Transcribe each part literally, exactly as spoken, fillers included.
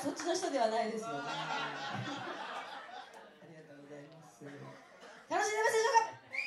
そっちの人ではないですよね。ありがとうございます。楽しんでますでしょうか。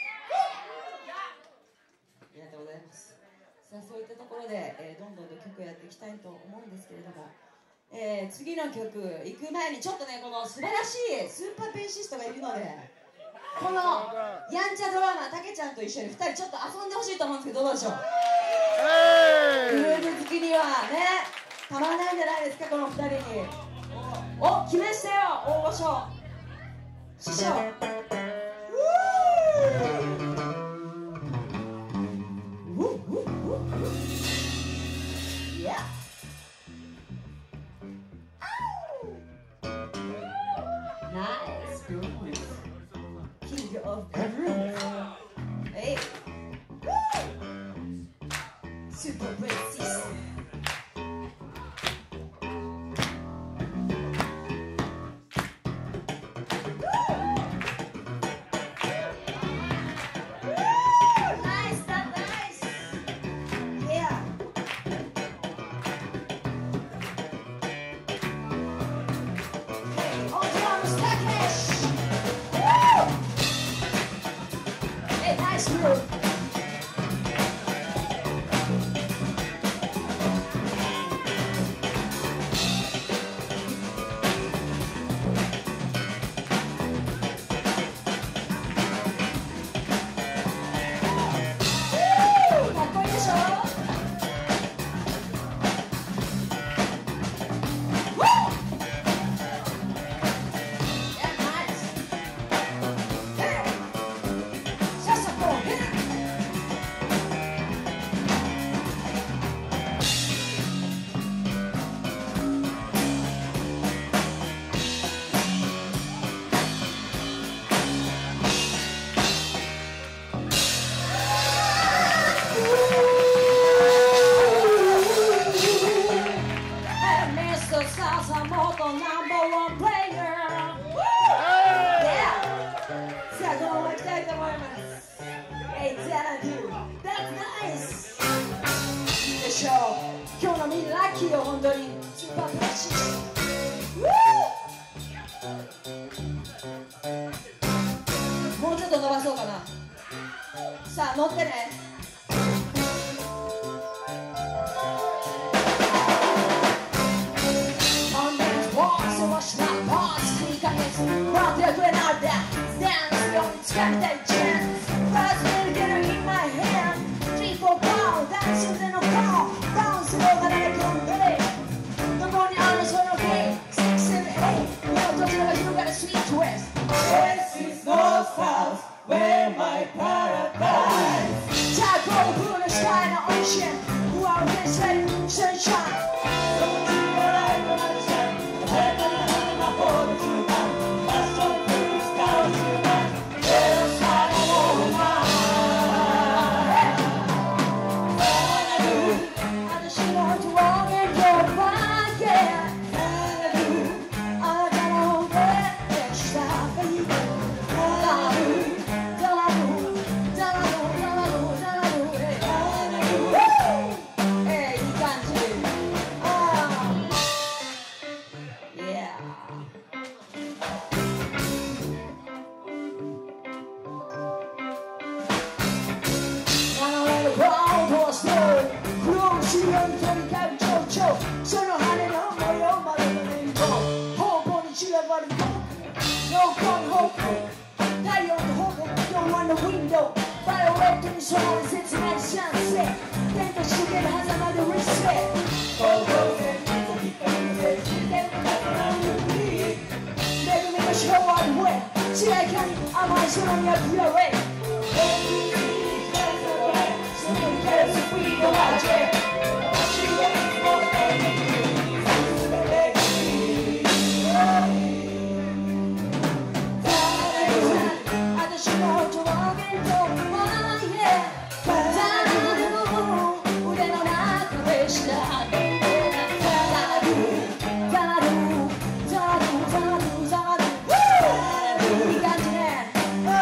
ありがとうございます。さあ、そういったところで、えー、どんどんと曲をやっていきたいと思うんですけれども、えー、次の曲行く前にちょっとね、この素晴らしいスーパーベーシストがいるので、このやんちゃドラマーたけちゃんと一緒にふたりちょっと遊んでほしいと思うんですけど、どうでしょう。グループ好きにはねたまらないんじゃないですか、このふたりに。お、来ましたよ、大御所師匠。Nice groove, king of groove. Hey, super princess. Nice groove.今日のみんなラッキーよ、本当にスーパープラシス。もうちょっと伸ばそうかな。さあ乗ってね。 Where my paradise? Charcoal blue the sky and the ocean. Who are we setting sunshine? Don't you arrive on the sun? Heaven and my hope is you man. That's so blue skies you man. There's not a woman. What I do? I just want to walk in your mind, yeah. What I do? I don't know where to stop, baby. Window, fire away to the soul, it's a nice sunset. Then the sugar has another reset. All those that keep on the Then Baby, make a show on the way. See, I can, I'm on so long, you're ready. So many girls, if we go out there. She ain't more baby. I just want to walk into my head.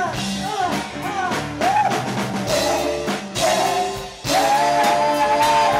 Yeah.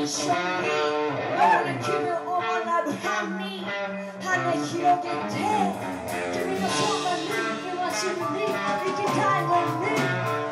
一緒に俺君を学ぶ犯人羽広げて君のそばに今すぐに行きたいのに